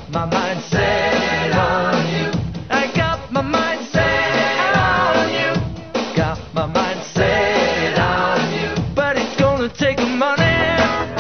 got my mind set on you. I got my mind set on you. Got my mind set on you. But it's gonna take money,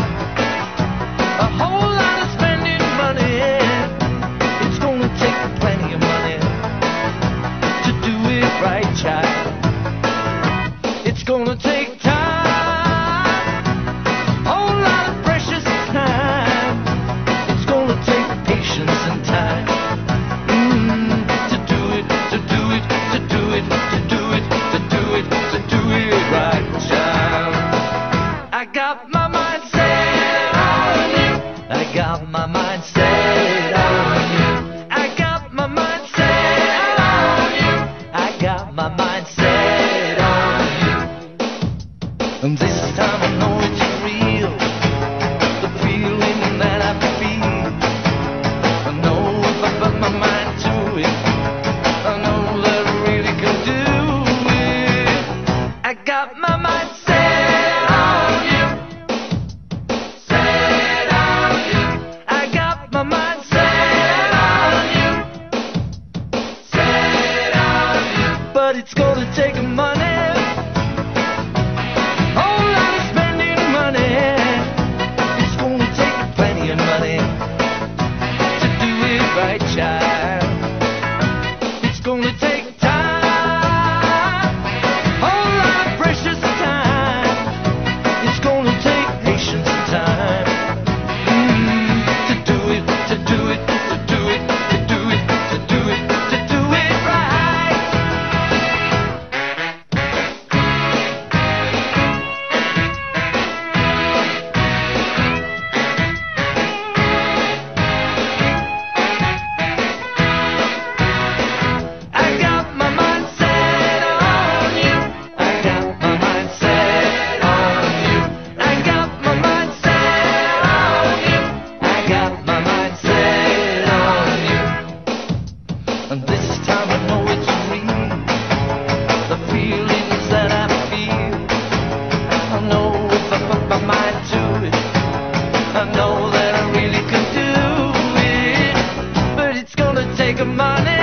a whole lot of spending money. It's gonna take plenty of money to do it right, child. It's gonna take time, whole lot of precious time. It's gonna take patience and time to do it, to do it, to do it, to do it, to do it, to do it right, child. I got my mind set on you. I got my mind set on you. I got my mind set on you. I got my mind set on you. And this time I know it's real, the feeling that I feel. I know if I put my mind to it, I know that I really can do it. I got my mind set on you, set on you. I got my mind set on you, set on you. But it's gonna take money, whole lot of spending money. It's gonna take plenty of money to do it right, child. It's gonna take time, whole lot of precious time. It's gonna take patience and time to do it, to do it, to do it, to do it, to do it, to do it right. I got my mind set on you. I got my mind set on you. I got my mind set on you. I got my mind set on you. And this time I know it's real, the feelings that I feel. I know if I put my mind to it, I know that I really can do it. But it's gonna take money,